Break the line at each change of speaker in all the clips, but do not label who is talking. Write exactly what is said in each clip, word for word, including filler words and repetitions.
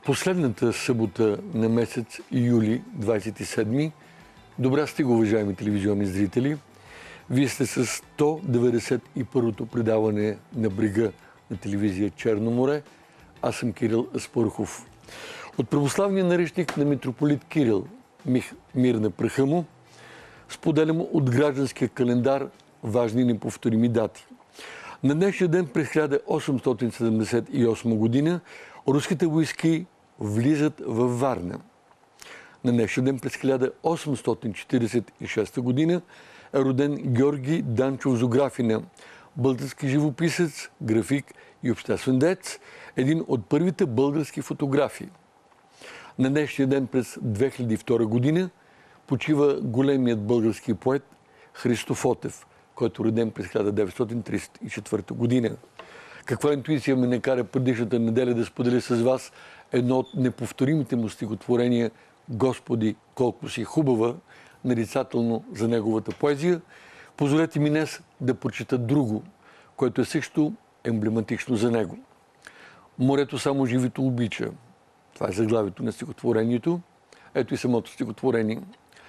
Последната събота на месец юли, двадесет и седми. Добра стига, уважаеми телевизионни зрители. Вие сте с сто деветдесет и първото предаване на брега на телевизия Черно море. Аз съм Кирил Аспарухов. От православния наречник на митрополит Кирил, Мих, мир на праха му, споделям от гражданския календар важни неповторими дати. На днешния ден през хиляда осемстотин седемдесет и осма година руските войски влизат във Варна. На днешния ден през хиляда осемстотин четиридесет и шеста година е роден Георги Данчов Зографина, български живописец, график и обществен деец, един от първите български фотографи. На днешния ден през две хиляди и втора година почива големият български поет Христо Фотев, който е роден през хиляда деветстотин тридесет и четвърта година. Каква интуиция ме накара предишната неделя да споделя с вас едно от неповторимите му стихотворения «Господи, колко си хубава», нарицателно за неговата поезия. Позволете ми днес да прочита друго, което е също емблематично за него. Морето само живито обича. Това е заглавието на стихотворението. Ето и самото стихотворение.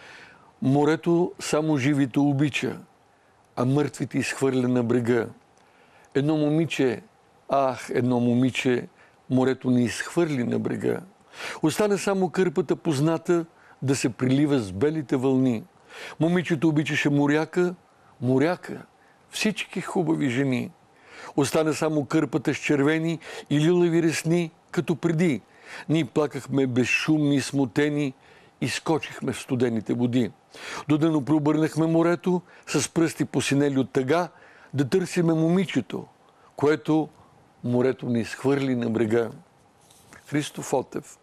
Морето само живито обича, а мъртвите изхвърля на брега. Едно момиче, ах, едно момиче, морето ни изхвърли на брега. Остана само кърпата позната да се прилива с белите вълни. Момичето обичаше моряка, моряка, всички хубави жени. Остана само кърпата с червени и лилави ресни, като преди. Ние плакахме безшумни и смутени и скочихме в студените води. Додено преобърнахме морето с пръсти посинели от тъга да търсиме момичето, което морето ни изхвърли на брега. Христо Фотев.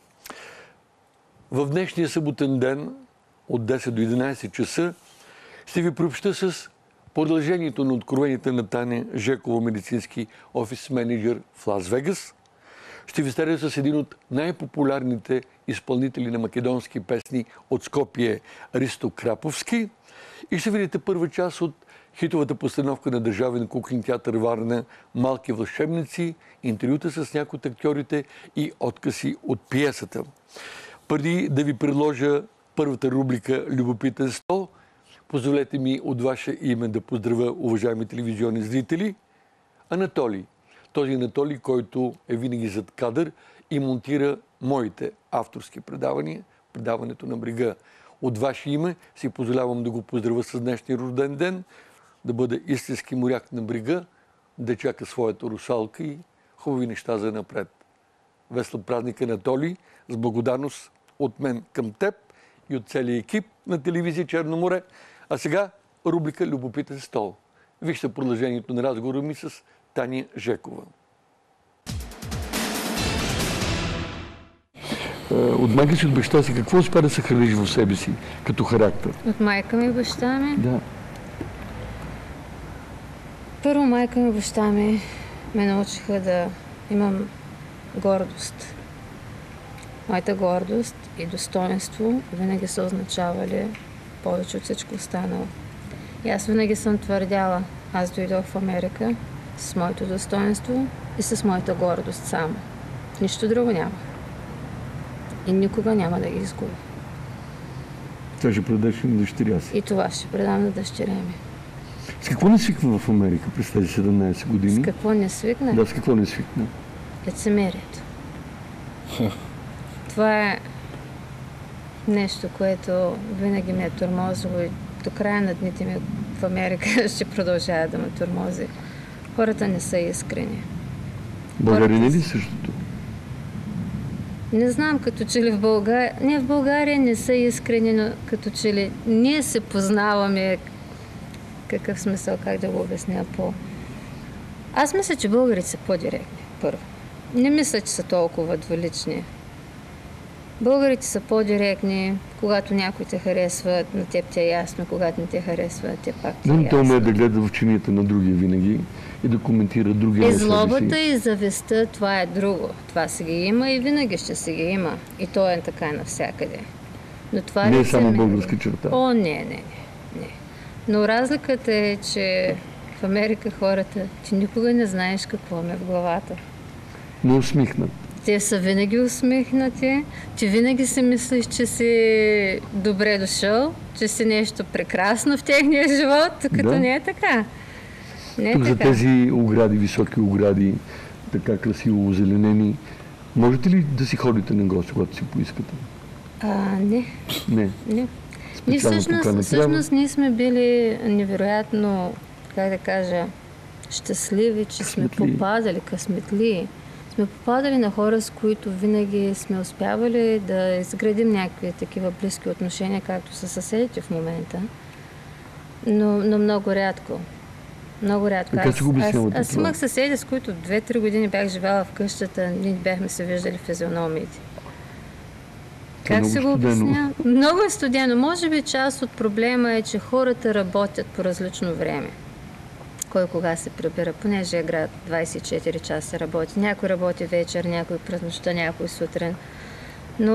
В днешния съботен ден от десет до единадесет часа ще ви приобща с продължението на откровенията на Таня Жекова, медицински офис менеджер в Лас Вегас. Ще ви старя с един от най-популярните изпълнители на македонски песни от Скопие, Ристо Краповски. И ще видите първа част от хитовата постановка на Държавен куклен театър Варна «Малки вълшебници», интервюта с някои от актьорите и откъси от пиесата. Преди да ви предложа първата рубрика «Любопитен стол», позволете ми от ваше име да поздравя, уважаеми телевизионни зрители, Анатолий. Този Анатолий, който е винаги зад кадър и монтира моите авторски предавания, предаването на брега. От ваше име си позволявам да го поздравя с днешния рожден ден, да бъде истински моряк на брега, да чака своята русалка и хубави неща за напред. Весел празник, Анатолий, с благодарност от мен към теб и от целия екип на телевизия Черно море. А сега рубрика «Любопитен стол». Вижте продължението на разговора ми с Таня Жекова. От майка си, от баща си, какво успя да съхраниш в себе си като характер?
От майка ми и баща ми?
Да.
Първо майка ми и баща ми ме научиха да имам гордост. Моята гордост и достоинство винаги са означавали повече от всичко останало. И аз винаги съм твърдяла, аз дойдох в Америка с моето достоинство и с моята гордост само. Нищо друго няма. И никога няма да ги изгубя.
Това ще предадеш на дъщеря си?
И това ще предам на дъщеря ми.
С какво не свикна в Америка през тези седемнадесет години?
С какво не свикна?
Да, с какво не свикна?
Лицемерието. Това е нещо, което винаги ме е тормозило и до края на дните ми в Америка ще продължава да ме тормози. Хората не са искрени.
България не ли същото?
Не знам, като че ли в България... Не, в България не са искрени, но като че ли ние се познаваме. Какъв смисъл, как да го обясня по... Аз мисля, че българите са по-директни, първо. Не мисля, че са толкова двулични. Българите са по-директни, когато някой те харесва, на теб те е ясно, когато не те харесва, те пак те е ясно.
Той умее да гледа в чинията на другия винаги и да коментира другия на себе си.
И злобата и завистта, това е друго. Това си ги има и винаги ще си ги има. И то е така навсякъде. Но това
не е само българска черта.
О, не, не, не, не. Но разликата е, че в Америка хората, ти никога не знаеш какво ме в главата.
Но усмихнат.
те са винаги усмихнати, ти винаги си мислиш, че си добре дошъл, че си нещо прекрасно в техния живот, като
Да.
не е така. Не е
Тук за
така.
тези огради, високи огради, така красиво озеленени, можете ли да си ходите на гости, когато си поискате?
А, не,
Не.
не. Ние
Специално
всъщност,
тук не трябва.
всъщност ние сме били невероятно, как да кажа, щастливи, че сме
Късметли.
попадали, късметли. Сме попадали на хора, с които винаги сме успявали да изградим някакви такива близки отношения, както са съседите в момента. Но, но много рядко. Много рядко.
Как си го
аз,
обяснявате
аз
това?
имах съседи, с които две-три години бях живяла в къщата, ние бяхме се виждали в физиономиите.
Това е
Как
много
се го
студено.
обясня? Много е студено. Може би част от проблема е, че хората работят по различно време. Кой кога се прибира, понеже е град двайсет и четири часа работи. Някой работи вечер, някой през нощта, някой сутрин. Но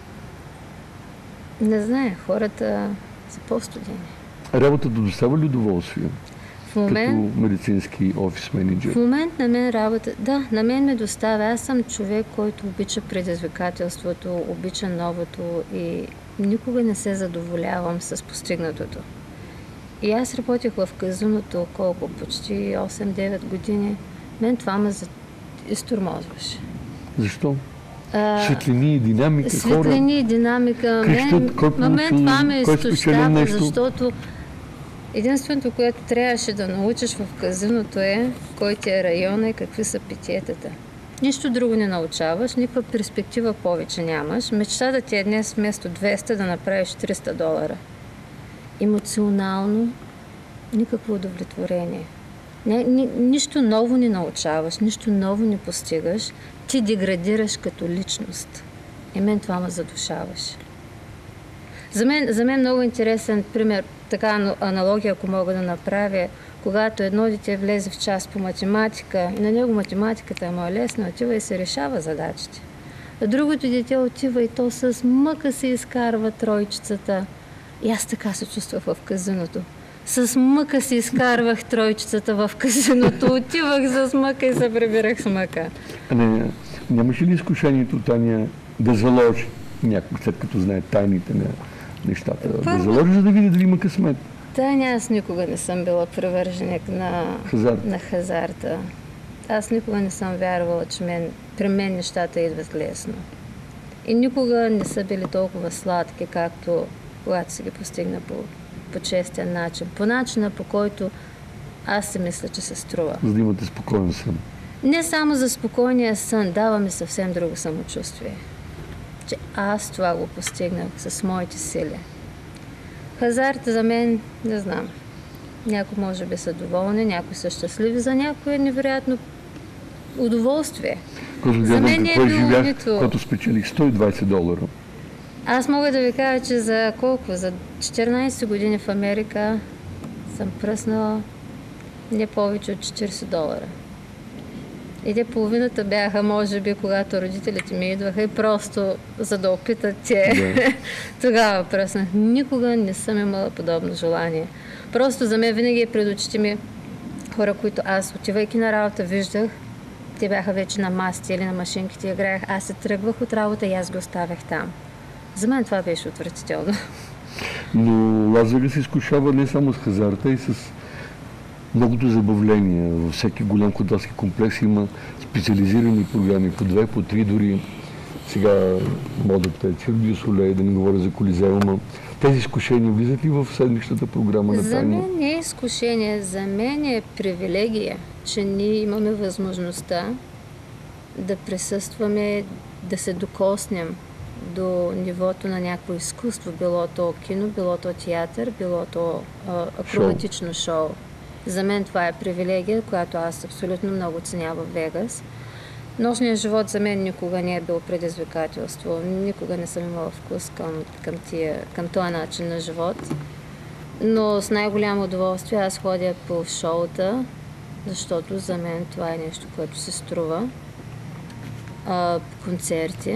не знае, хората са по-студени.
Работата доставя ли удоволствие?
В момент,
Като медицински офис менеджер.
в момент на мен работа, да, на мен ме доставя. Аз съм човек, който обича предизвикателството, обича новото и никога не се задоволявам с постигнатото. И аз работих в казиното колко? Почти осем-девет години. Мен това ме за- изтормозваше.
Защо?
А,
Светлини, динамика, хора.
Светлини и динамика.
Крещят,
Мен,
кой
на мен
получил,
това ме
кой спечелил
изтощава,
нещо.
защото единственото, което трябваше да научиш в казиното е кой ти е района и какви са питиетата. Нищо друго не научаваш, никаква перспектива повече нямаш. Мечтата ти е днес вместо двеста да направиш триста долара. Емоционално никакво удовлетворение. Не, ни, нищо ново не научаваш, нищо ново не постигаш. Ти деградираш като личност. И мен това ме задушаваше. За мен, за мен много интересен пример, така ано- аналогия, ако мога да направя, когато едно дете влезе в час по математика и на него математиката му е лесна, отива и се решава задачите. А другото дете отива и то с мъка се изкарва тройчицата. И аз така се чувствах в казиното. С мъка си изкарвах тройчицата в казиното, отивах с мъка и се прибирах с мъка.
А не, нямаше ли изкушението, Таня, да заложи някой, след като знае тайните на нещата, да
Първо-
заложи, за да види дали има късмет?
Таня, аз никога не съм била привърженик на,
Хазарт.
на хазарта. Аз никога не съм вярвала, че мен, при мен нещата идват лесно. И никога не са били толкова сладки, както когато си ги постигна по, по честен начин. По начина, по който аз си мисля, че се струва.
За да имате спокоен сън.
Не само за спокойния сън, дава ми съвсем друго самочувствие. Че аз това го постигнах с моите сили. Хазарта за мен, не знам. Някои може би са доволни, някои са щастливи, за някои е невероятно удоволствие.
Когато
За
гледам
мен не е
какво
било
изживях,
нито-
когато спечелих сто и двайсет долара.
Аз мога да ви кажа, че за колко? За четиринайсет години в Америка съм пръснала не повече от четирийсет долара. И те половината бяха, може би, когато родителите ми идваха и просто за да опитат те.
Да.
Тогава пръснах. Никога не съм имала подобно желание. Просто за мен винаги е пред очите ми хора, които аз, отивайки на работа, виждах. Те бяха вече на масите или на машинките, играех. Аз се тръгвах от работа и аз ги оставях там. За мен това беше отвратително.
Но Лас Вегас се изкушава не само с хазарта, и с многото забавления. Във всеки голям хотелски комплекс има специализирани програми, по две, по три дори. Сега модата е Цирк дю Солей, да не говоря за Колизеума. Тези изкушения влизат ли в седмичната програма на
За
Таня?
мен не е изкушение, за мен е привилегия, че ние имаме възможността да присъстваме, да се докоснем до нивото на някакво изкуство, било то кино, било то театър, било то а, акробатично шоу. За мен това е привилегия, която аз абсолютно много ценя в Вегас. Нощният живот за мен никога не е бил предизвикателство. Никога не съм имала вкус към, към, тия, към този начин на живот. Но с най-голямо удоволствие аз ходя по шоута, защото за мен това е нещо, което се струва. А, концерти.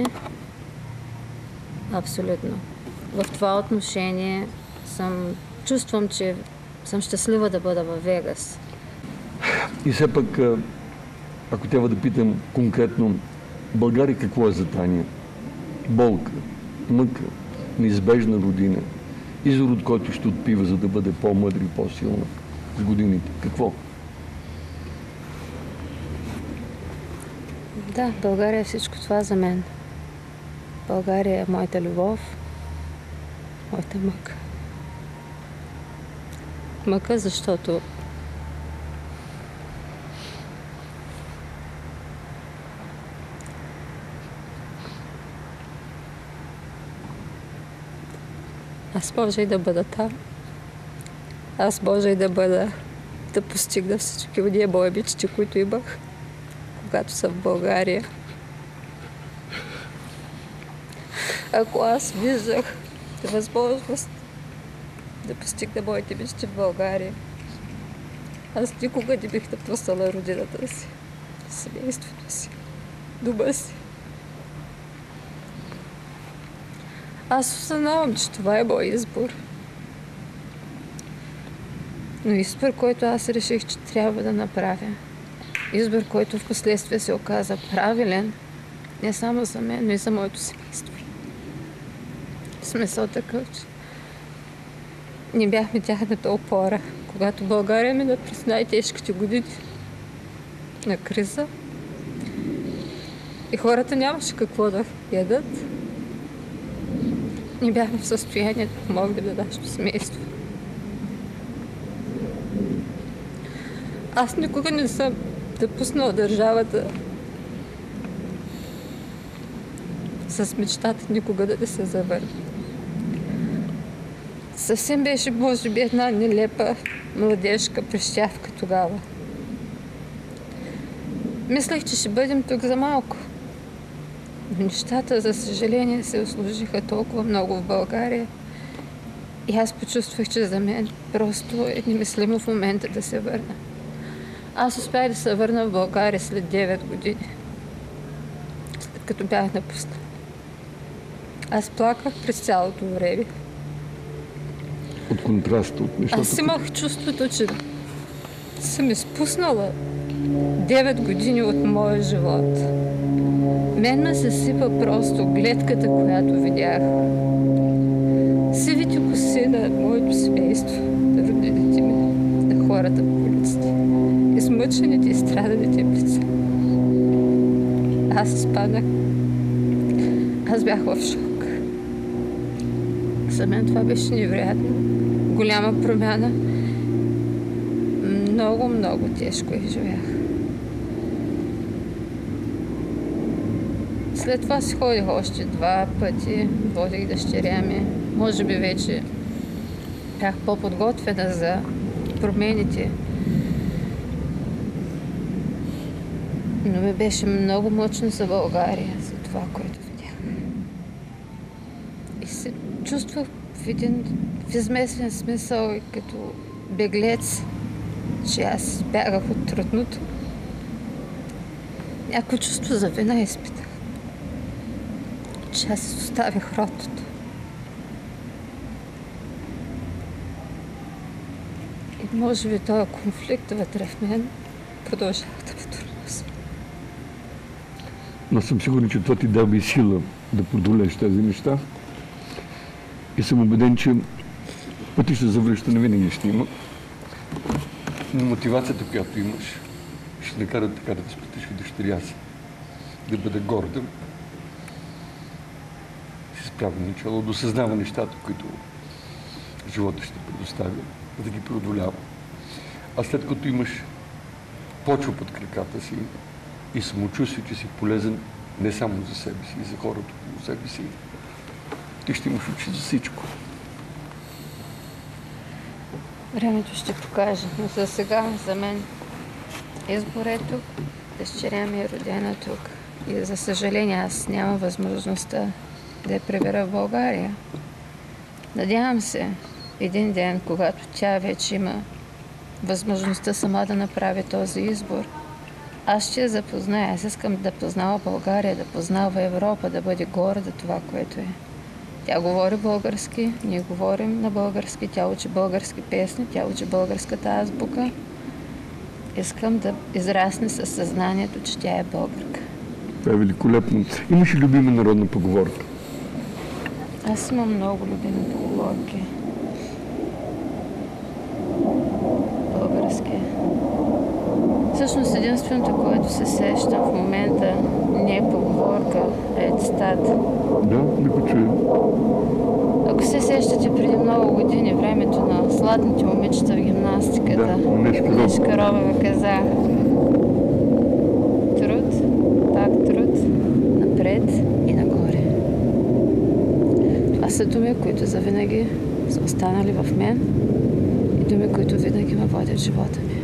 Абсолютно. В това отношение съм, чувствам, че съм щастлива да бъда във Вегас.
И все пък, а, ако трябва да питам конкретно, България какво е за Таня? Болка, мъка, неизбежна родина, извор, от който ще отпива, за да бъде по-мъдра и по-силна с годините. Какво?
Да, България е всичко това за мен. България е моята любов, моята мъка. Мъка, защото аз може и да бъда там. Аз може и да бъда, да постигна всички от тия мои мечти, които имах, когато съм в България. Ако аз виждах възможност да постигна моите мечти в България, аз никога не бих напуснала родината си, семейството си, дома си. Аз осъзнавам, че това е мой избор. Но избор, който аз реших, че трябва да направя. Избор, който в последствие се оказа правилен, не само за мен, но и за моето семейство. В смисъл такъв, че не бяхме тяхната опора. Когато България мина през най-тежките години на криза и хората нямаше какво да ядат, не бяхме в състояние да помогнем на нашето семейство. Аз никога не съм допуснала държавата с мечтата никога да не се завърне. Съвсем беше, може би, една нелепа младежка прищявка тогава. Мислех, че ще бъдем тук за малко. Но нещата, за съжаление, се услужиха толкова много в България. И аз почувствах, че за мен просто е немислимо в момента да се върна. Аз успях да се върна в България след девет години, след като бях напуснала. Аз плаках през цялото време.
От контраста, от нещата.
Аз имах чувството, че съм изпуснала девет години от моя живот. Мен ме се сипа просто гледката, която видях. Сивите коси на моето семейство, на родителите ми, на хората по улиците. Измъчените и страданите лица. Аз изпадах. Аз бях в шок. За мен това беше невероятно. Голяма промяна. Много, много тежко изживях. След това си ходих още два пъти, водих дъщеря ми. Може би вече бях по-подготвена за промените. Но ми беше много мъчно за България, за това, което видях. И се чувствах в един в изместен смисъл и като беглец, че аз бягах от трудното. Някакво чувство за вина изпитах. Че аз оставих родното. И може би този конфликт вътре в мен продължава да ме тормози.
Но съм сигурен, че това ти дава и сила да продолееш тези неща. И съм убеден, че пътища за връщане винаги ще има. Но мотивацията, която имаш, ще накара така да възпиташ и дъщеря си. Да бъде горда. Си справя начало, да осъзнава нещата, които живота ще предоставя, да ги преодолява. А след като имаш почва под краката си и самочувствие, че си полезен не само за себе си, и за хората около себе си, ти ще имаш очи за всичко.
Времето ще покаже, но за сега, за мен, избор е тук, дъщеря ми е родена тук. И за съжаление аз нямам възможността да я прибера в България. Надявам се един ден, когато тя вече има възможността сама да направи този избор, аз ще я запозная. Аз искам да познава България, да познава Европа, да бъде горда това, което е. Тя говори български, ние говорим на български, тя учи български песни, тя учи българската азбука. Искам да израсне със съзнанието, че тя е българка.
Това е великолепно. Имаш ли любима народна поговорка?
Аз имам много любими поговорки. Български. Всъщност единственото, което се сещам в момента, не е поговорка, е цитат.
Да, да го чуем.
Ако се сещате преди много години, времето на златните момичета в гимнастиката,
да,
Нешка Робева каза: труд, пак труд, напред и нагоре. Това са думи, които завинаги са останали в мен и думи, които винаги ме водят в живота ми.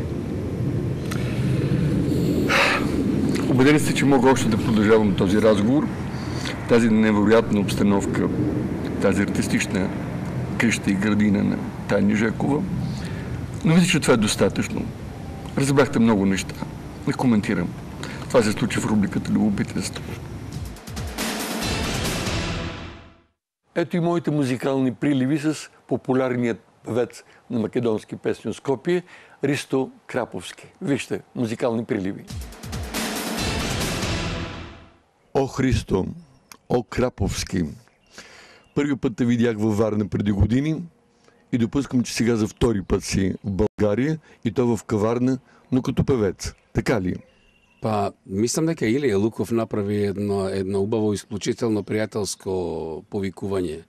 Убедени сте, че мога още да продължавам този разговор, тази невероятна обстановка, тази артистична къща и градина на Таня Жекова. Но мисля, че това е достатъчно. Разбрахте много неща. Не коментирам. Това се случи в рубриката Любопитство. Ето и моите музикални приливи с популярният певец на македонски песни от Скопие Ристо Краповски. Вижте, музикални приливи. О, Христо! О, Краповски! Първи път те видях във Варна преди години и допускам, че сега за втори път си в България и то в каварна, но като певец. Така ли?
Па, мислам дека Илија Луков направи едно, едно убаво, исклучително пријателско повикување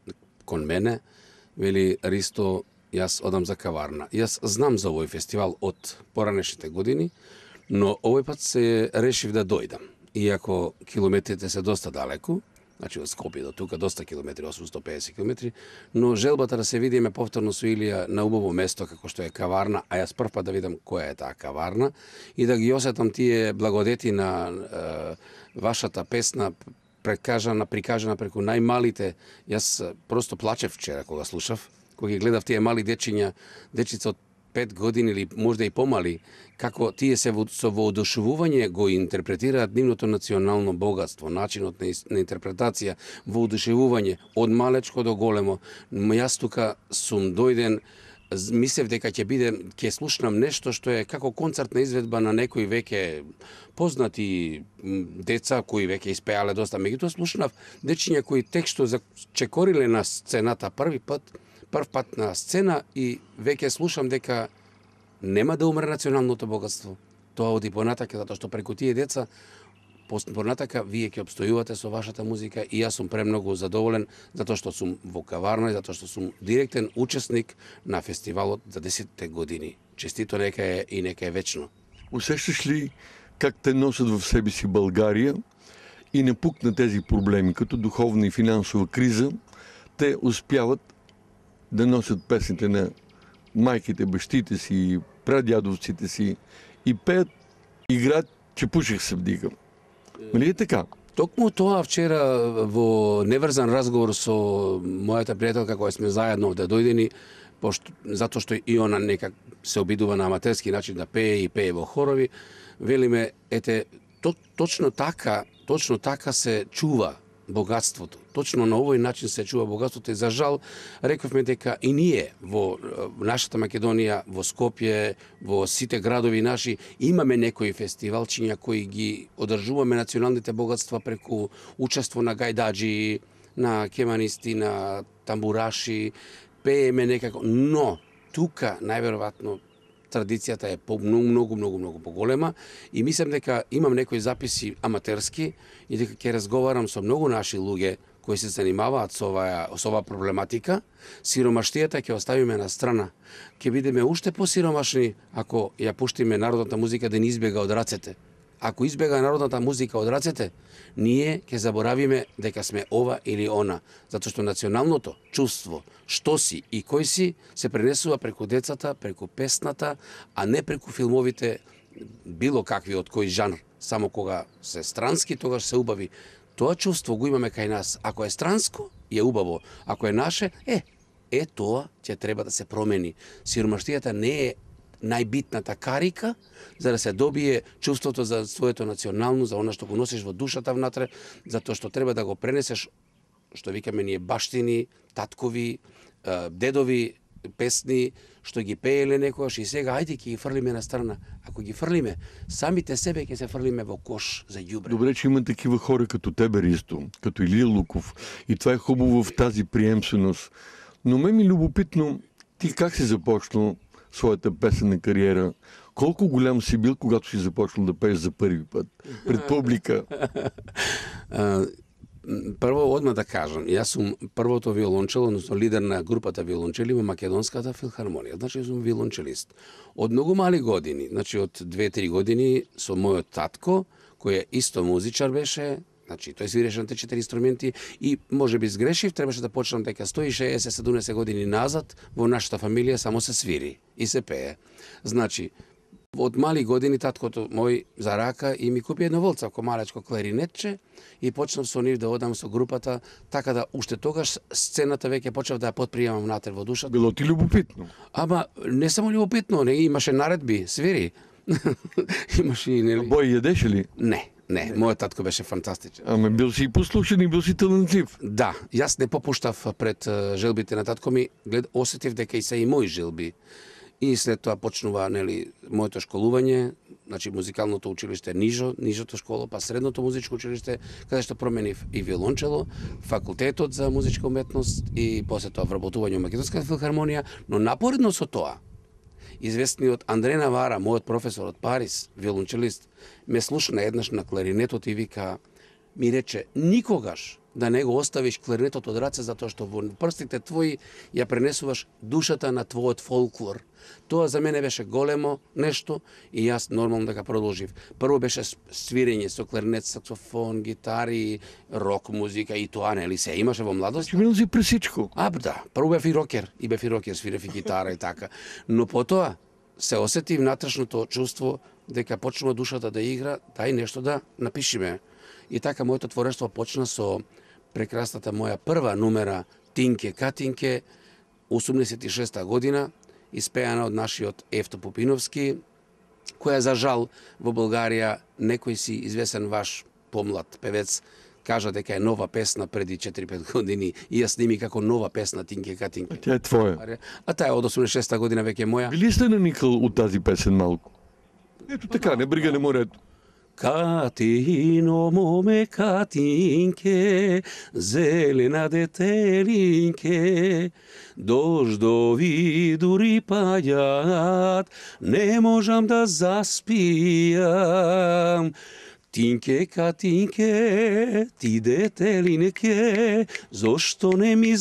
кон мене. Вели: Ристо, јас одам за каварна. Јас знам за овој фестивал од поранешните години, но овој пат се решив да дојдам. Иако километрите се доста далеку, значи од Скопје до тука доста километри, осумстотини и педесет километри, но желбата да се видиме повторно со Илија на убаво место како што е каварна, а јас прв пат да видам која е таа каварна и да ги осетам тие благодети на е, вашата песна прекажана, прикажана преку најмалите. Јас просто плачев вчера кога слушав, кога ги гледав тие мали дечиња, дечица од пет години или можда и помали, како тие се во, со воодушевување го интерпретираат нивното национално богатство, начинот на, на интерпретација, воодушевување од малечко до големо. Јас тука сум дојден, мислев дека ќе биде, ќе слушнам нешто што е како концертна изведба на некои веќе познати деца кои веќе испеале доста. Меѓутоа слушнав дечиња кои текстот зачекориле на сцената први пат, прв пат на сцена и веќе слушам дека нема да умре националното богатство. Тоа оди понатака, затоа што преку тие деца понатака вие ќе обстојувате со вашата музика и јас сум премногу задоволен затоа што сум во каварна и затоа што сум директен учесник на фестивалот за десетте години. Честито нека е и нека е вечно.
Усещаш ли как те носят в себе си България и напук на тези проблеми, като духовна и финансова криза, те успяват да носят песните на майките, бащите си, прадядовците си и пеят, играят, че пушех се вдига. Нали е така?
Токму тоа вчера во неврзан разговор со мојата пријателка која сме заедно да дојдени, пошто, затоа што и она некак се обидува на аматерски начин да пее и пее во хорови, велиме, ете, то, точно така, точно така се чува богатството. Точно на овој начин се чува богатството и за жал рековме дека и ние во нашата Македонија, во Скопје, во сите градови наши имаме некои фестивалчиња кои ги одржуваме националните богатства преку учество на гајдаџи, на кеманисти, на тамбураши, пееме некако, но тука најверојатно традицијата е по многу, многу, многу, многу поголема и мислам дека имам некои записи аматерски и дека ќе разговарам со многу наши луѓе кои се занимаваат со оваа, со оваа проблематика. Сиромаштијата ќе оставиме на страна. Ќе бидеме уште посиромашни ако ја пуштиме народната музика да ни избега од рацете. Ако избега народната музика од рацете, ние ќе заборавиме дека сме ова или она, затоа што националното чувство, што си и кој си, се пренесува преку децата, преку песната, а не преку филмовите било какви од кој жанр. Само кога се странски, тогаш се убави. Тоа чувство го имаме кај нас. Ако е странско, е убаво. Ако е наше, е, е тоа ќе треба да се промени. Сиромаштијата не е најбитната карика за да се добие чувството за своето национално, за она што го носиш во душата внатре, затоа што треба да го пренесеш, што викаме ние баштини, таткови, дедови песни што ги пееле некогаш и сега ајде ќе ги фрлиме на страна. Ако ги фрлиме, самите себе ќе се фрлиме во кош за ѓубре.
Добре, че има такива хора като тебе, Ристо, като Илия Луков. И това е хубаво в тази приемственост. Но ме ми любопитно, ти как си започнал своята песенна кариера? Колко голям си бил, когато си започнал да пееш за първи път? Пред публика.
Прво, одма да кажам, јас сум првото виолончело, односно лидер на групата виолончели во Македонската филхармонија. Значи, сум виолончелист. Од многу мали години, значи од две-три години, со мојот татко, кој е исто музичар беше, значи, тој свиреше на те четири инструменти и може би сгрешив, требаше да почнам дека сто и шеесет до седумдесет години назад во нашата фамилија само се свири и се пее. Значи, од мали години таткото мој за рака и ми купи едно волцавко малечко кларинетче и почнав со нив да одам со групата, така да уште тогаш сцената веќе почнав да ја подприемам натер во душата.
Било ти любопитно?
Ама не само любопитно, не имаше наредби, свири. Имаше и нели.
Бој јадеше ли?
Не. Не, мојот татко беше фантастичен.
Ама бил си и послушен и бил си талантлив.
Да, јас не попуштав пред желбите на татко ми, глед, осетив дека и се и мои желби. И след тоа почнува, нели, моето школување, значи музикалното училиште Нижо, Нижото школа, па средното музичко училиште, каде што променив и виолончело, факултетот за музичка уметност и после тоа вработување во Македонската филхармонија, но напоредно со тоа, известниот Андре Навара, мојот професор од Париз, виолончелист, ме слушна еднаш на кларинетот и вика, ми рече, никогаш да не го оставиш кларинетот од раце, затоа што во прстите твои ја пренесуваш душата на твојот фолклор. Тоа за мене беше големо нешто и јас нормално да го продолжив. Прво беше свирење со кларинет, саксофон, гитари, рок музика и тоа, нели се имаше во младост.
Че минал си пресичко.
А, да, прво бев и рокер, и бев и рокер, свирев и гитара и така. Но потоа се осетив натрешното чувство дека почнува душата да игра, дај нешто да напишиме. И така моето творештво почна со прекрасната моја прва номера Тинке Катинке, осумдесет и шеста година, испеана од нашиот Евто Пупиновски, која за жал во Българија некој си известен ваш помлад певец кажа дека е нова песна преди четири-пет години и ја сними како нова песна Тинке Катинке.
Тя е твоја.
А таа е од осумдесет и шеста година веќе моја.
Били сте наникал од тази песен малку? Ето така, не брига, не морето.
Катино, моме, Катинке, зелена детелинке, дождови дури паѓаат, не можам да заспијам. Тинке, Катинке, ти детелинке, зошто не ми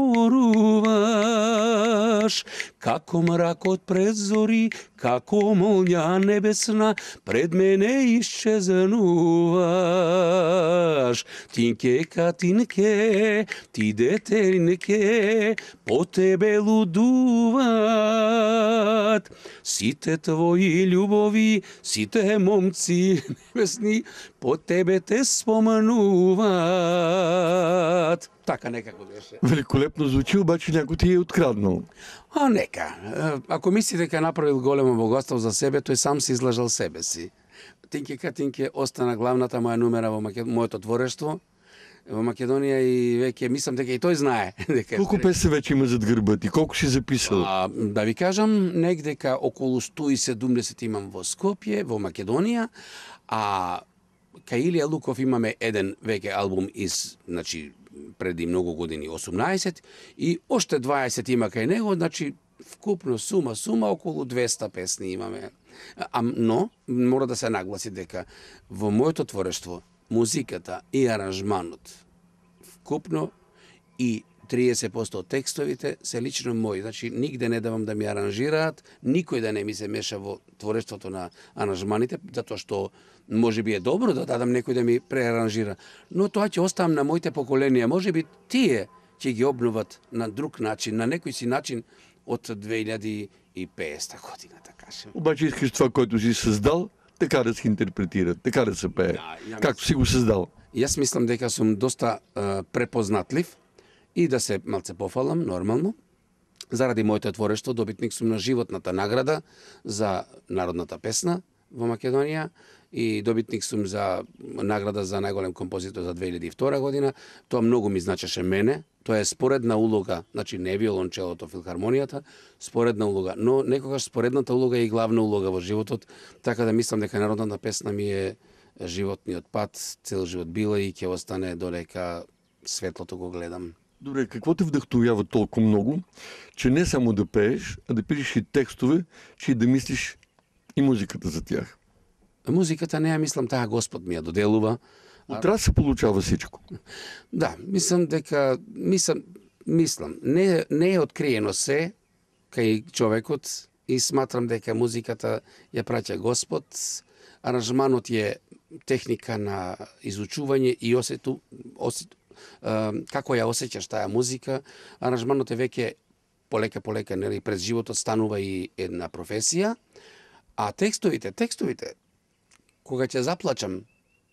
зборуваш? Како мракот пред зори, како молња небесна, пред мене исчезнуваш. Тинке, Катинке, ти детелинке, по тебе лудуваат. Сите твои љубови, сите момци небесни, по тебе те споменуваат. Така некако беше.
Великолепно звучи, обаче някој ти е откраднал.
А нека. Ако мисли дека направил големо богатство за себе, тој сам си излажал себе си. Тинке Катинке остана главната моја номера во Макед... моето творештво во Македонија и веќе мислам дека и тој знае. Дека
Колку песен вече има зад грба ти? Колку си записал?
А, да ви кажам, негдека околу сто и седумдесет имам во Скопје, во Македонија, а кај Илија Луков имаме еден веќе албум из, значи, преди многу години, осумнаесет, и оште дваесет има кај него, значи, вкупно сума, сума, околу двеста песни имаме. А, но, мора да се нагласи дека во моето творештво, музиката и аранжманот, вкупно и триесет проценти од текстовите се лично мои. Значи, нигде не давам да ми аранжираат, никој да не ми се меша во творештвото на аранжманите, затоа што може би е добро да дадам некој да ми преаранжира. Но тоа ќе оставам на моите поколенија. Може би тие ќе ги обноват на друг начин, на некој си начин од две илјади и петдесета година, така ше.
Обаче искаш това, което си създал, така да се интерпретира, така да се пее.
Да, ја
Както си го създал.
Јас мислам дека сум доста uh, препознатлив и да се малце пофалам, нормално. Заради моето творештво, добитник сум на животната награда за народната песна во Македонија и добитник сум за награда за најголем композитор за две илјади и втора година. Тоа многу ми значеше мене. Тоа е споредна улога, значи не виолончелото, филхармонијата, споредна улога, но некогаш споредната улога е и главна улога во животот, така да мислам дека народната песна ми е животниот пат, цел живот била и ќе остане додека светлото го гледам.
Добре, какво те вдъхновява толкова много, че не само да пееш, а да пишеш и текстове, че и да мислиш и музиката за тях?
Музиката не ја мислам, таа Господ ми ја доделува.
Утре се получава всичко.
Да, мислам дека мислам мислам не не е откриено се кај човекот и сматрам дека музиката ја праќа Господ. Аранжманот е техника на изучување и осету осет, како ја осеќаш таа музика. Аранжманот е веќе полека полека нели пред животот станува и една професија, а текстовите, текстовите кога ќе заплачам,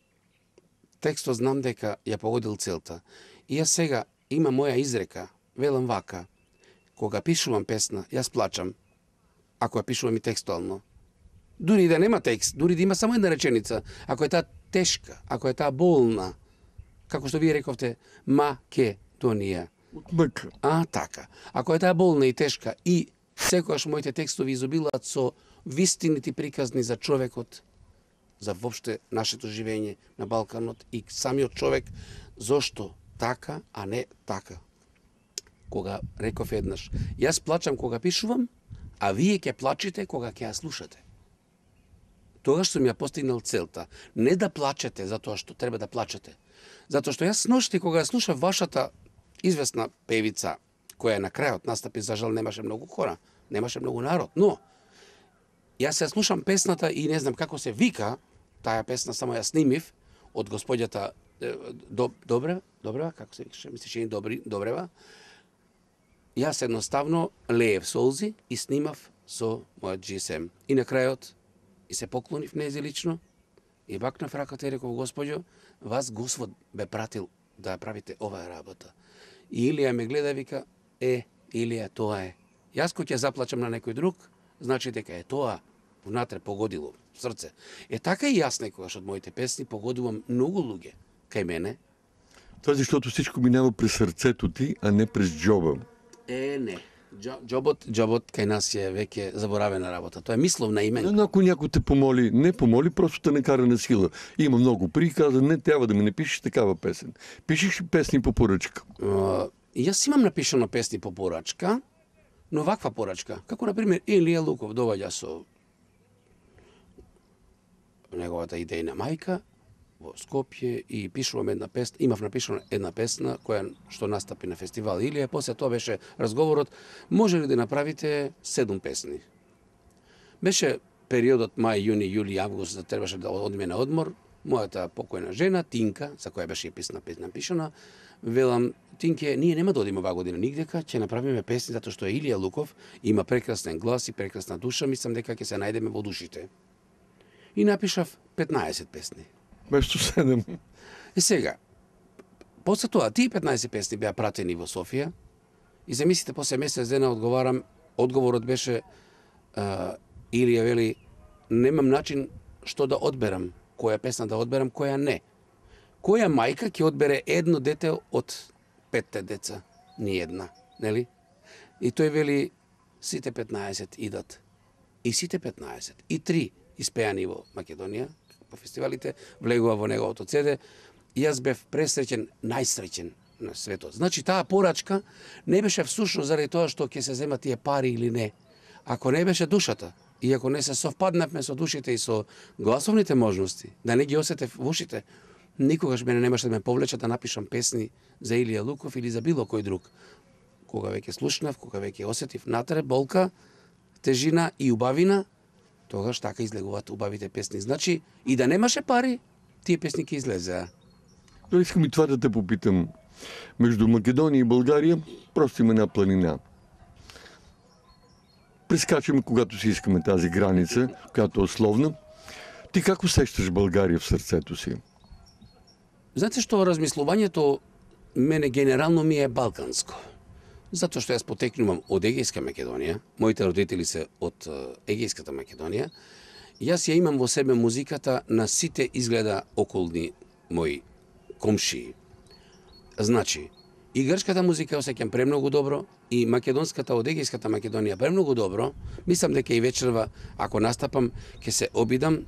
текстот знам дека ја погодил целта. И јас сега има моја изрека, велам вака: кога пишувам песна, јас плачам, ако ја пишувам и текстуално. Дури и да нема текст, дури да има само една реченица, ако е таа тешка, ако е таа болна, како што вие рековте, Македонија.
От мъка.
А, така. Ако е таа болна и тешка и секогаш моите текстови изобилаат со вистините приказни за човекот, за вопште нашето живење на Балканот и самиот човек, зошто така, а не така. Кога реков еднаш, јас плачам кога пишувам, а вие ќе плачете кога ќе ја слушате. Тогаш сум ја постигнал целта. Не да плачете затоа што треба да плачете. Затоа што јас ношти кога ја слушав вашата известна певица, која на крајот настапи, за жал немаше многу хора, немаше многу народ, но јас ја слушам песната и не знам како се вика, таа песна само ја снимив од господјата Добрева, Добрева, како се викаше, мислиш и Добри, Добрева. Јас едноставно леев солзи и снимав со мојот джи ес ем. И на крајот и се поклонив нејзе лично и бакнав раката и реков: Господјо, вас Господ бе пратил да правите оваа работа. И Илија ме гледа и вика: е, Илија, тоа е. Јас кој ќе заплачам на некој друг, значи дека е тоа внатре погодило срце. Е така и јас некогаш од моите песни погодувам многу луѓе кај мене.
Това защото всичко минава през сърцето ти, а не през джоба.
Е, не. Джобот, джобот кај нас е веќе заборавена работа. Тоа е мисловна именка.
Но ако някой те помоли, не помоли, просто те накара на сила. Има много при, каза: не трябва да ми напишеш такава песен. Пишеш ли песни по поръчка?
Uh, јас имам напишано песни по порачка, но ваква порачка, како на пример Илија Луков доаѓа со неговата идејна мајка во Скопје и пишувам една песна, имав напишана една песна која што настапи на фестивал Илија, после тоа беше разговорот: може ли да направите седум песни? Беше периодот мај, јуни, јули, август, да требаше да одиме на одмор. Мојата покојна жена Тинка, за која беше и песна напишана, велам: Тинке, ние нема да одиме оваа година нигдека, ќе направиме песни затоа што Илија Луков има прекрасен глас и прекрасна душа, мислам дека ќе се најдеме во душите. И напишав петнаесет песни.
Вместо седем.
И сега, после тоа, тие петнаесет песни беа пратени во Софија и замислите, после месец дена одговарам, одговорот беше: а, Илија вели, немам начин што да одберам, која песна да одберам, која не. Која мајка ќе одбере едно дете од петте деца? Ни една, нели? И тој вели: сите петнаесет идат. И сите петнаесет. И три испеани во Македонија, по фестивалите, влегува во неговото цеде. Јас бев пресреќен, најсреќен на светот. Значи, таа порачка не беше всушност заради тоа што ќе се земат тие пари или не. Ако не беше душата, и ако не се совпаднавме со душите и со гласовните можности, да не ги осетев во ушите, никогаш мене немаше да ме повлече да напишам песни за Илија Луков или за било кој друг. Кога веќе слушнав, кога веќе осетив натре болка, тежина и убавина, тогаш така излегуваат убавите песни. Значи, и да немаше пари, тие песни ќе излезеа.
Но искам и това да те попитам. Между Македония и България просто има една планина. Прескачаме, когато си искаме тази граница, която е условна. Ти как усещаш България в сърцето си?
Знаете што, размислувањето мене генерално ми е балканско. Затоа што јас потекнувам од Егејска Македонија, моите родители се од Егејската Македонија Јас ја имам во себе музиката на сите изгледа околни мои комшии. Значи, и грчката музика осеќам премногу добро, и македонската од Егејската Македонија премногу добро. Мислам дека и вечерва, ако настапам, ќе се обидам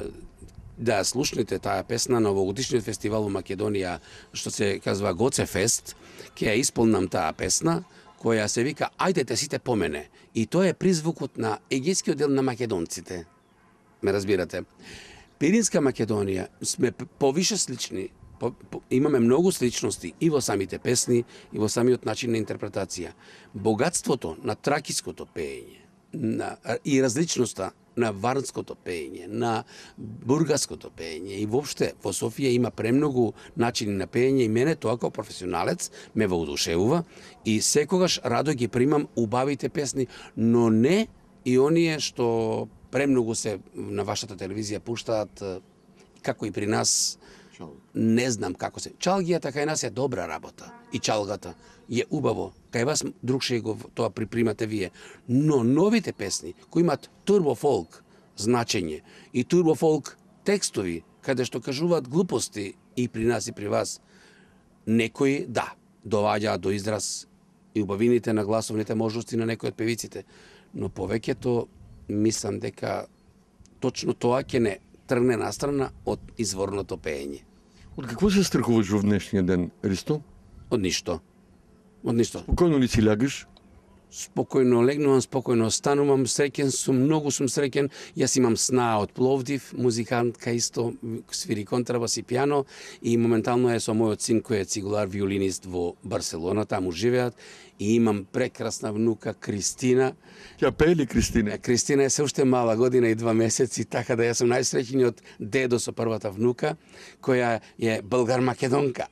да слушнете таа песна на овогодишниот фестивал во Македонија, што се казва Гоце Фест, ќе ја исполнам таа песна, која се вика Ајдете сите по мене. И тоа е призвукот на егејскиот дел на македонците. Ме разбирате? Пиринска Македонија сме повише слични, по, по, имаме многу сличности и во самите песни, и во самиот начин на интерпретација. Богатството на тракиското пеење на, и различноста на варнското пеење, на бургаското пеење и воопште во Софија има премногу начини на пеење и мене тоа како професионалец ме воодушевува и секогаш радо ги примам убавите песни, но не и оние што премногу се на вашата телевизија пуштаат, како и при нас, не знам како се. Чалгијата кај нас е добра работа и чалгата е убаво. Кај вас другше го тоа припримате вие. Но новите песни кои имат турбо фолк значење и турбо фолк текстови каде што кажуваат глупости и при нас и при вас, некои да доваѓаат до израз и убавините на гласовните можности на некои од певиците, но повеќето мислам дека точно тоа ќе не тргне настрана од изворното пеење.
Од какво се страхуваш во днешниот ден, Ристо?
Од ништо. Од ништо.
Спокојно ли си лягаш?
Спокојно легнувам, спокојно станувам, среќен сум, многу сум среќен. Јас имам сна од Пловдив, музикантка исто, свири контрабас и пијано и моментално е со мојот син кој е цигулар виолинист во Барселона, таму живеат и имам прекрасна внука Кристина.
Ја пее ли Кристина?
Кристина е се уште мала, година и два месеци, така да јас сум најсреќениот дедо со првата внука, која е българ-македонка.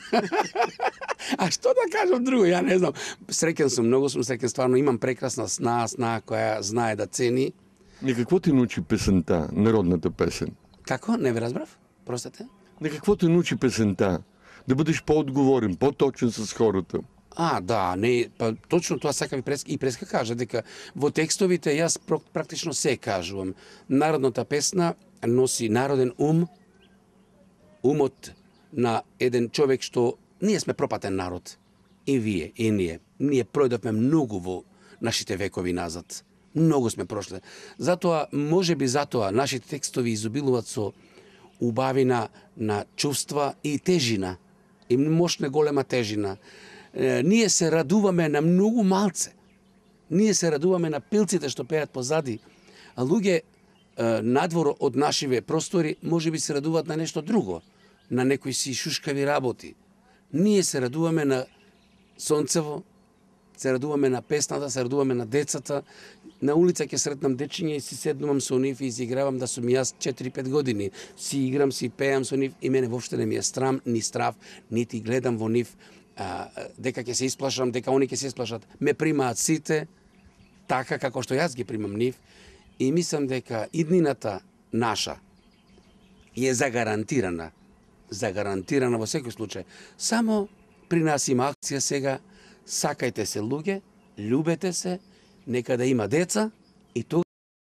А што да кажам друго, ја не знам. Среќен сум, многу сум среќен, стварно имам прекрасна сна, сна која знае да цени.
На какво те научи песента, народната песен?
Како? Не ви разбрав? Простете?
На какво те научи песента? Да бъдеш по-одговорен, по-точен с хората.
А, да, не, па точно тоа сакам и Преска, и Преска кажа, дека во текстовите јас практично се кажувам. Народната песна носи народен ум, умот на еден човек што ние сме пропатен народ. И вие, и ние. Ние пројдовме многу во нашите векови назад. Многу сме прошле. Затоа, може би затоа, нашите текстови изобилуваат со убавина на чувства и тежина. И мощна голема тежина. Е, ние се радуваме на многу малце. Ние се радуваме на пилците што пеат позади. А луѓе е, надвор од нашиве простори може би се радуваат на нешто друго. На некои си шушкави работи. Ние се радуваме на сонцево, се радуваме на песната, се радуваме на децата. На улица ќе сретнам дечиња и си седнувам со нив и изигравам да сум јас четири-пет години. Си играм, си пеам со нив и мене воопште не ми е страм, ни страв, нити гледам во нив а, дека ќе се исплашам, дека они ќе се исплашат. Ме примаат сите така како што јас ги примам нив и мислам дека иднината наша е загарантирана. Загарантирана во секој случај. Само при нас има акција сега, сакајте се луѓе, љубете се, нека да има деца и тога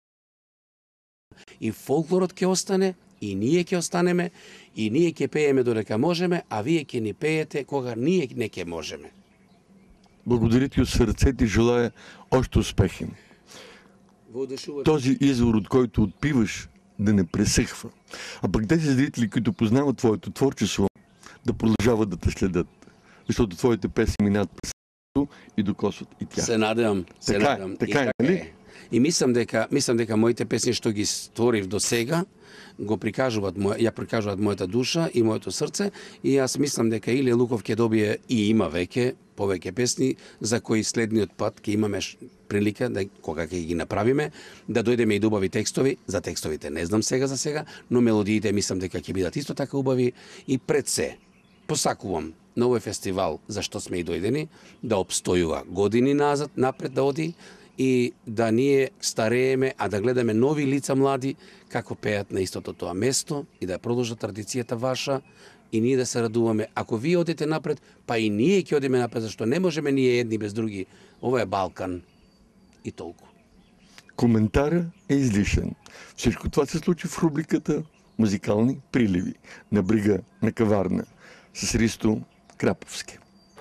и фолклорот ќе остане, и ние ќе останеме, и ние ќе пееме додека можеме, а вие ќе ни пеете кога ние не ќе можеме.
Благодаря ти от сърце, ти желая още успехи. Този извор, от който отпиваш, да не пресъхва. А пък тези зрители, които познават твоето творчество, да продължават да те следят. Защото твоите песни минат през и докосват и тях.
Се надевам, се
така,
надевам.
Така е, нали?
И мислам дека, мислам дека моите песни што ги створив до сега, го прикажуваат, ја прикажуваат мојата душа и моето срце и јас мислам дека Илија Луков ќе добие и има веќе повеќе песни за кои следниот пат ќе имаме прилика да кога ќе ги направиме да дојдеме и убави текстови, за текстовите не знам сега за сега, но мелодиите мислам дека ќе бидат исто така убави и пред се посакувам на овој фестивал за што сме и дојдени да обстојува години назад напред да оди и да ние старееме, а да гледаме нови лица млади како пеат на истото тоа место и да продолжат традицијата ваша и ние да се радуваме. Ако вие одите напред, па и ние ќе одиме напред, зашто не можеме ние едни без други. Ова е Балкан и толку.
Коментара е излишен. Всичко това се случи в рубриката Музикални приливи на брега на Каварна с Ристо Краповски.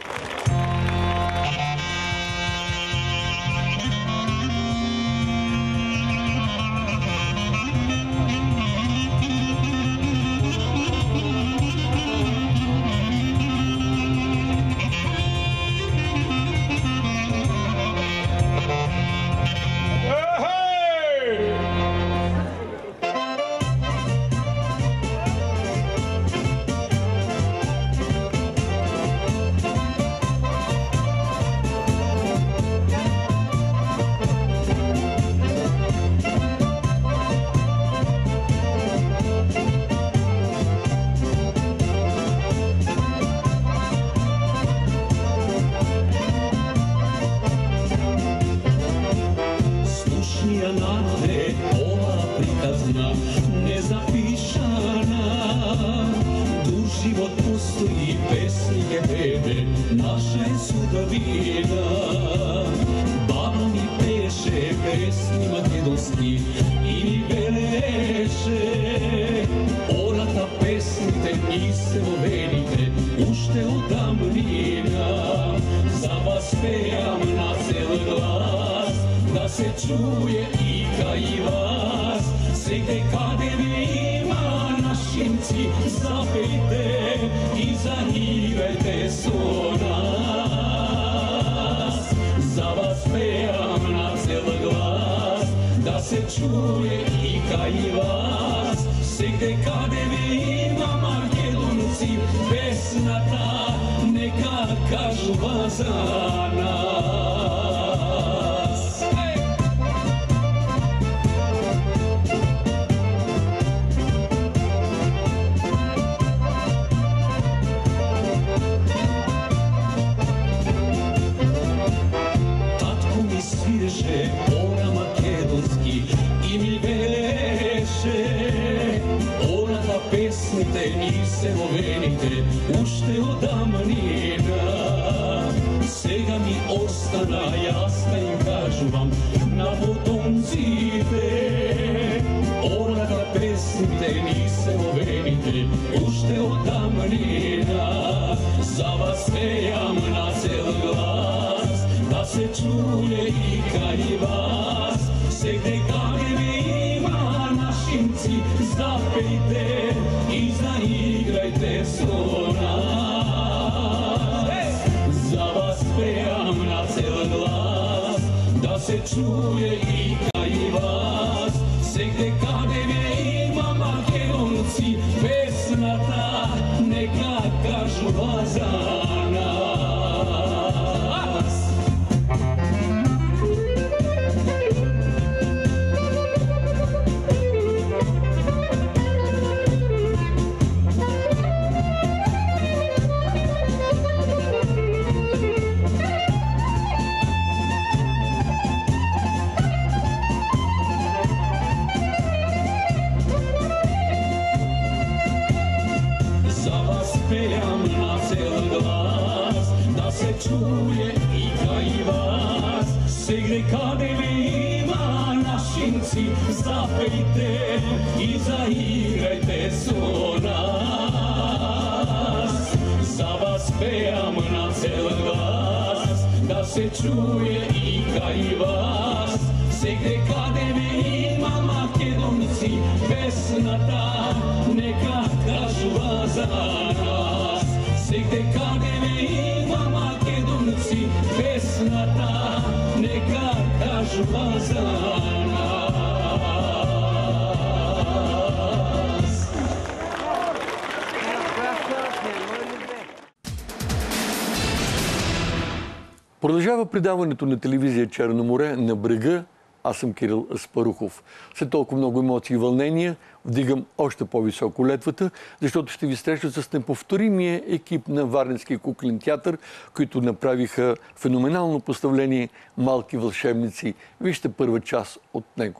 Продължава предаването на телевизия Черно море на брега. Аз съм Кирил Аспарухов. След толкова много емоции и вълнения вдигам още по-високо летвата, защото ще ви среща с неповторимия екип на Варненския куклен театър, които направиха феноменално поставление "Малки вълшебници". Вижте първа част от него.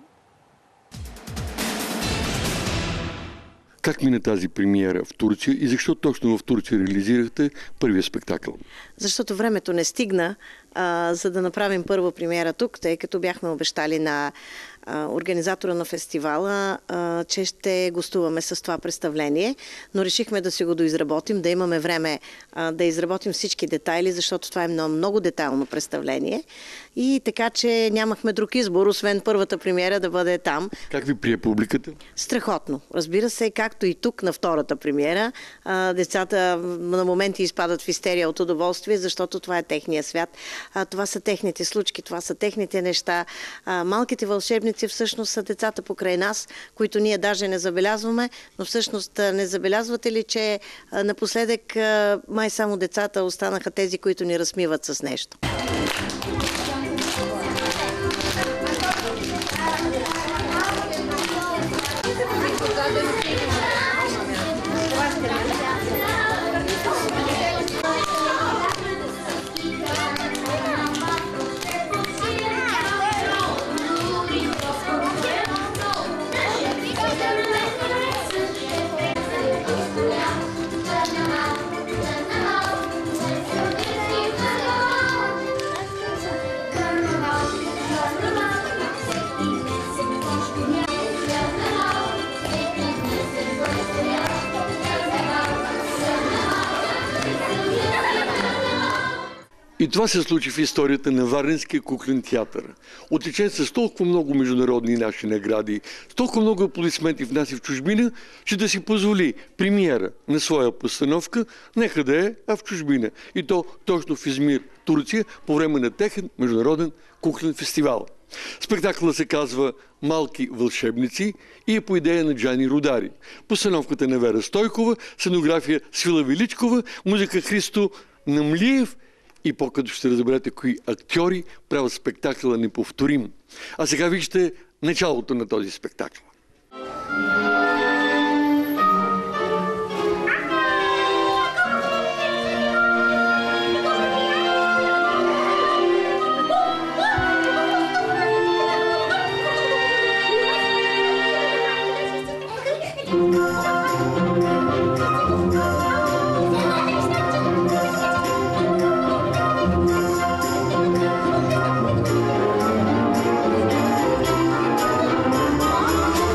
Как мина тази премиера в Турция и защо точно в Турция реализирахте първия спектакъл?
Защото времето не стигна а, за да направим първа премиера тук, тъй като бяхме обещали на а, организатора на фестивала, а, че ще гостуваме с това представление, но решихме да си го доизработим, да имаме време а, да изработим всички детайли, защото това е много, много детайлно представление. И така, че нямахме друг избор, освен първата премиера да бъде там.
Как ви прие публиката?
Страхотно. Разбира се, както и тук на втората премиера, а, децата на моменти изпадат в истерия от удоволствие, защото това е техния свят. А, това са техните случки, това са техните неща. А, малките вълшебници всъщност са децата покрай нас, които ние даже не забелязваме, но всъщност не забелязвате ли, че а, напоследък а, май само децата останаха тези, които ни разсмиват с нещо.
И това се случи в историята на Варненския куклен театър. Отличен с толкова много международни наши награди, с толкова много аплодисменти в нас и в чужбина, че да си позволи премиера на своя постановка, нека да е, а в чужбина. И то точно в Измир, Турция, по време на техен международен куклен фестивал. Спектакълът се казва «Малки вълшебници» и е по идея на Джани Рудари. Постановката на Вера Стойкова, сценография Свила Величкова, музика Христо Намлиев и по-като ще разберете кои актьори правят спектакъла неповторим. А сега вижте началото на този спектакъл.
Oh,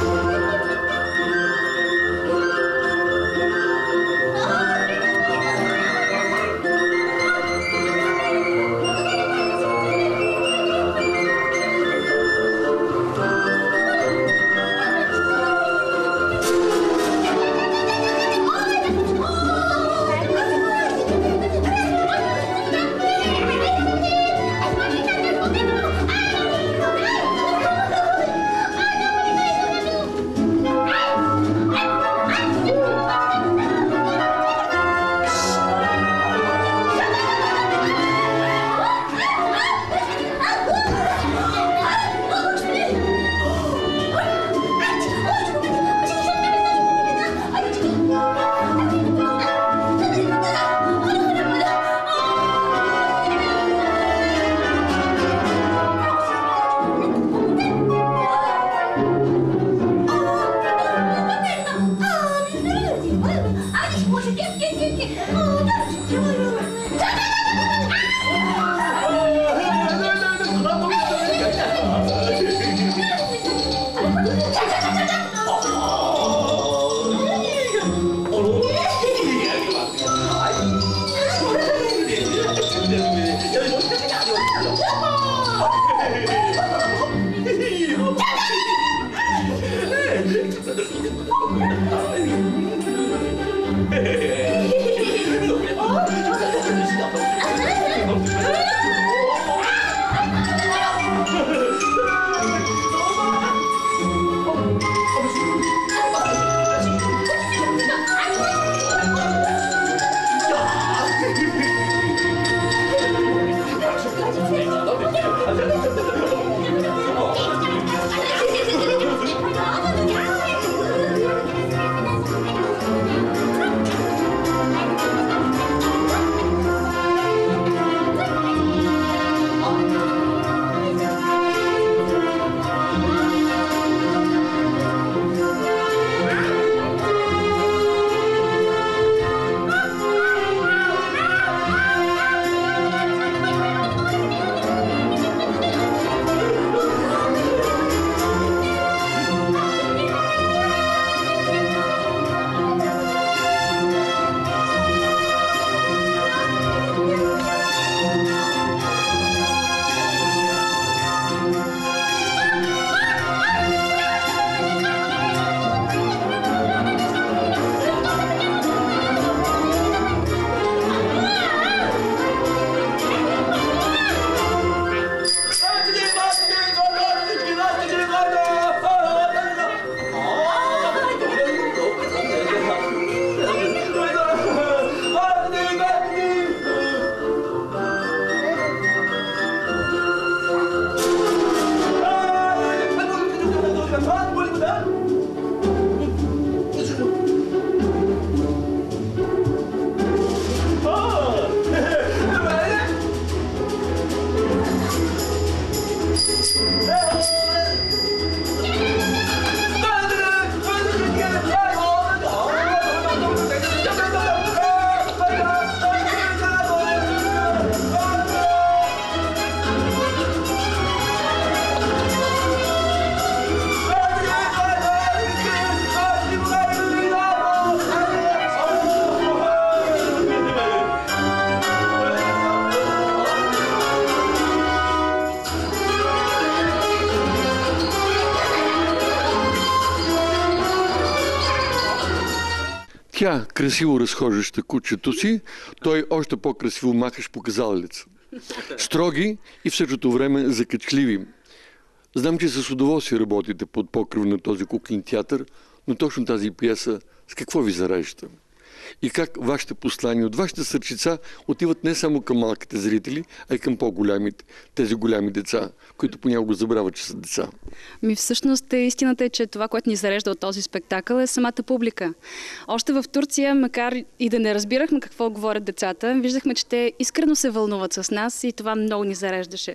Тя красиво разхождаща кучето си, той още по-красиво махаш показалеца. Строги и в същото време закачливи. Знам, че с удоволствие работите под покрив на този куклен театър, но точно тази пиеса с какво ви зарежда? И как вашите послания от вашата сърчица отиват не само към малките зрители, а и към по-голямите, тези голями деца, които понякога забравят, че са деца.
Ми всъщност истината е, че това, което ни зарежда от този спектакъл, е самата публика. Още в Турция, макар и да не разбирахме какво говорят децата, виждахме, че те искрено се вълнуват с нас и това много ни зареждаше.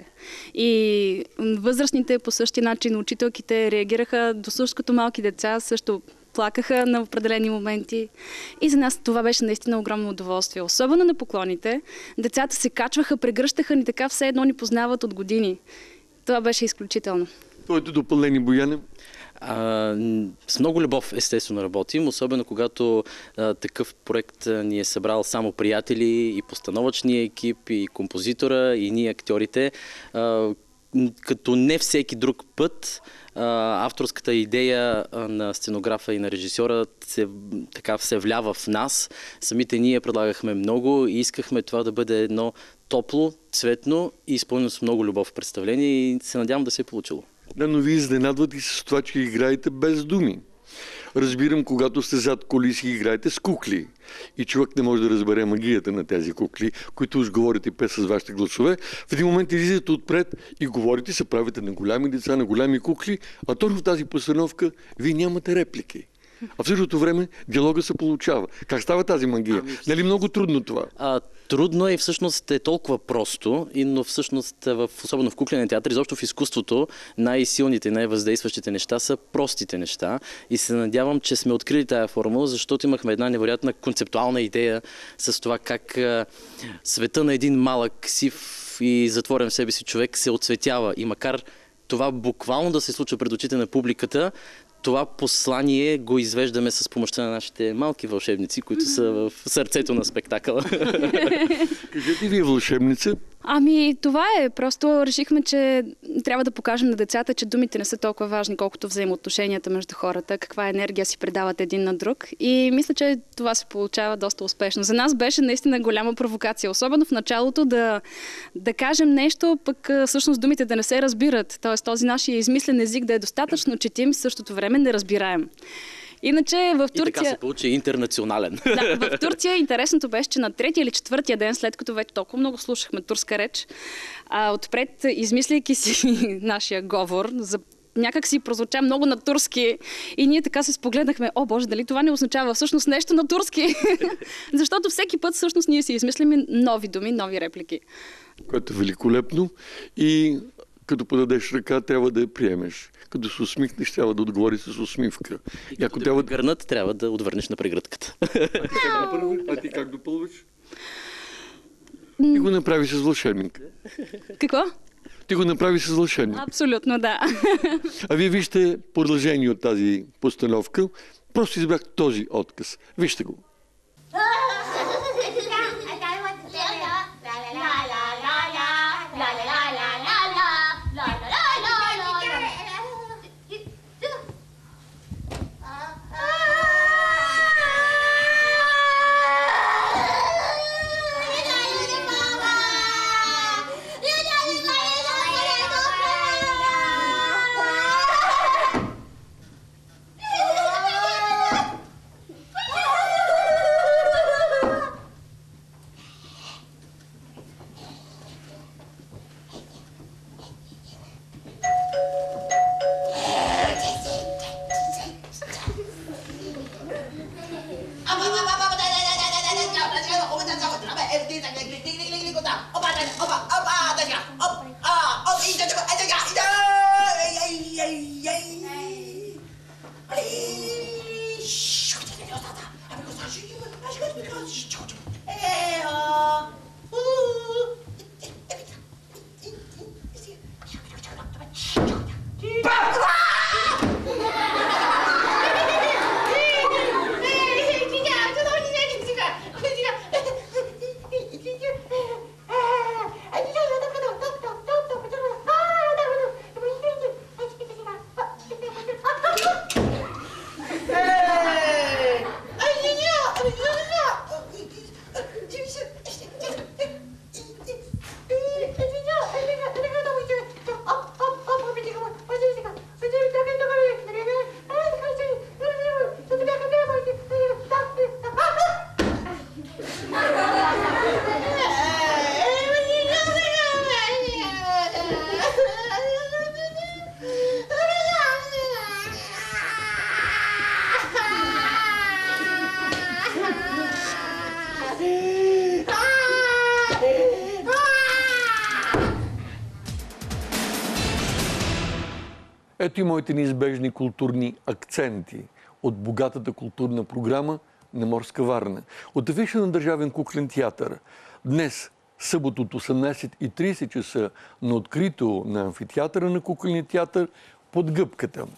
И възрастните по същия начин, учителките реагираха до също като малки деца, също плакаха на определени моменти. И за нас това беше наистина огромно удоволствие. Особено на поклоните. Децата се качваха, прегръщаха ни така, все едно ни познават от години. Това беше изключително.
Твоето допълнение, Бояне?
А, с много любов естествено работим, особено когато а, такъв проект а, ни е събрал само приятели и постановъчния екип, и композитора, и ние актьорите. А, като не всеки друг път, авторската идея на сценографа и на режисьора се, така се влява в нас. Самите ние предлагахме много и искахме това да бъде едно топло, цветно и изпълнено с много любов представление и се надявам да се е получило.
Да, но вие изненадвате с това, че играете без думи. Разбирам, когато сте зад кулиси и играете с кукли. И човек не може да разбере магията на тези кукли, които уж говорите пес с вашите гласове. В един момент излизате отпред и говорите, се правите на голями деца, на голями кукли, а точно в тази постановка вие нямате реплики. А в същото време диалога се получава. Как става тази магия? Ами, нали много трудно това?
А, трудно е и всъщност е толкова просто, но всъщност, в, особено в кукления театър, изобщо в изкуството, най-силните, най-въздействащите неща са простите неща. И се надявам, че сме открили тая формула, защото имахме една невероятна концептуална идея с това как а, света на един малък, сив и затворен в себе си човек се оцветява. И макар това буквално да се случва пред очите на публиката, това послание го извеждаме с помощта на нашите малки вълшебници, които са в сърцето на спектакъла.
Кажете вие, вълшебница?
Ами, това е. Просто решихме, че трябва да покажем на децата, че думите не са толкова важни, колкото взаимоотношенията между хората, каква енергия си предават един на друг. И мисля, че това се получава доста успешно. За нас беше наистина голяма провокация, особено в началото да, да кажем нещо, пък всъщност думите да не се разбират. Тоест този нашия измислен език да е достатъчно четим, в същото време не разбираем. Иначе в Турция...
И така се получи интернационален.
Да, в Турция интересното беше, че на третия или четвъртия ден, след като вече толкова много слушахме турска реч, а, отпред, измисляйки си нашия говор, за някак си прозвуча много на турски и ние така се спогледнахме, о боже, дали това не означава всъщност нещо на турски? Защото всеки път всъщност ние си измисляме нови думи, нови реплики.
Което е великолепно и като подадеш ръка, трябва да я приемеш. Като се усмихнеш, трябва да отговори с усмивка.
И, и ако трябва да гърнат, трябва да отвърнеш на прегръдката. А ти как,
а ти как допълваш? Ти го направи с вълшебника.
Какво?
Ти го направи с вълшебника.
Абсолютно, да.
А вие вижте продължение от тази постановка. Просто избрах този отказ. Вижте го. Ето и моите неизбежни културни акценти от богатата културна програма на Морска Варна. От афиша на Държавен куклен театър. Днес, събота от осемнадесет и тридесет часа на открито на амфитеатъра на кукления театър под Гъбката.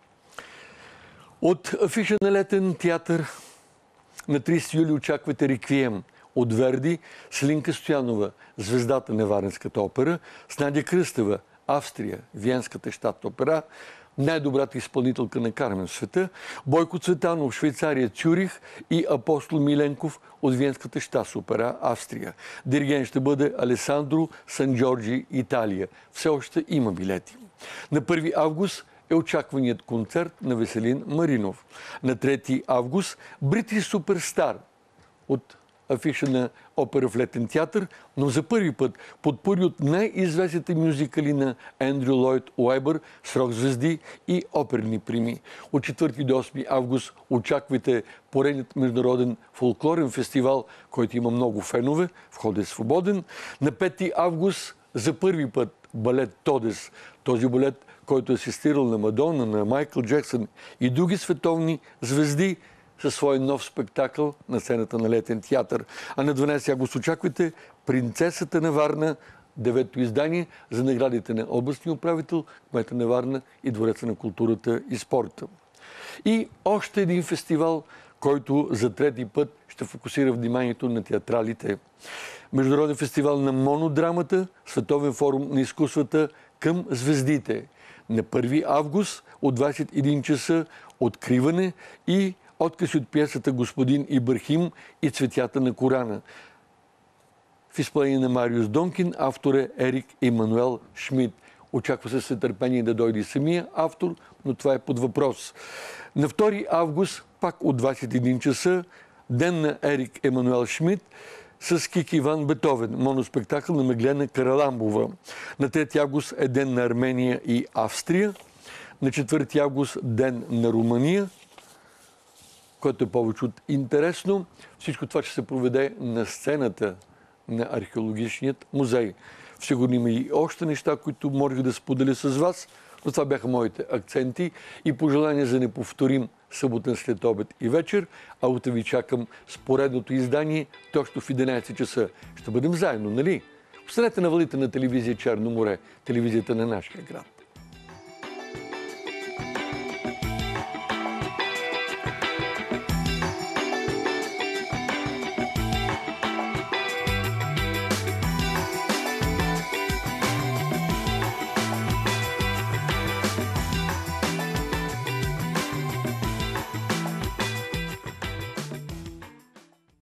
От афиша на Летен театър на тридесети юли очаквате Реквием от Верди с Линка Стоянова, звездата на Варненската опера, с Надя Кръстева, Австрия, Виенската щатна опера, най-добрата изпълнителка на Кармен в света, Бойко Цветанов, Швейцария, Цюрих и Апостол Миленков от Виенската щатна опера, Австрия. Диригент ще бъде Алесандро Сан-Джорджи, Италия. Все още има билети. На първи август е очакваният концерт на Веселин Маринов. На трети август Бритиш Суперстар от афиша на опера в Летен театър, но за първи път подпори от най-известните мюзикали на Ендрю Лойд Уайбър с рок-звезди и оперни прими. От четвърти до осми август очаквайте поредният международен фолклорен фестивал, който има много фенове. Входът е свободен. На пети август за първи път балет Тодес. Този балет, който е асистирал на Мадона, на Майкъл Джексън и други световни звезди, със свой нов спектакъл на сцената на Летен театър. А на дванадесети август очаквайте Принцесата на Варна, девето издание за наградите на областния управител, кмета на Варна и Двореца на културата и спорта. И още един фестивал, който за трети път ще фокусира вниманието на театралите. Международен фестивал на монодрамата, Световен форум на изкуствата към звездите. На първи август от двадесет и един часа откриване и откъси от пиесата Господин Ибрахим и Цветята на Корана. В изпълнение на Мариус Донкин, автор е Ерик Емануел Шмидт. Очаква се с нетърпение да дойде самия автор, но това е под въпрос. На втори август, пак от двадесет и един часа, ден на Ерик Емануел Шмидт с Кики Ван Бетовен, моноспектакъл на Меглена Караламбова. На трети август е ден на Армения и Австрия. На четвърти август ден на Румъния, което е повече от интересно. Всичко това ще се проведе на сцената на археологичният музей. Сигурно има и още неща, които можех да споделя с вас, но това бяха моите акценти и пожелания за неповторим съботен след обед и вечер. А утре ви чакам с поредното издание точно в единадесет часа. Ще бъдем заедно, нали? Останете на вълните на телевизия Черно море, телевизията на нашия град.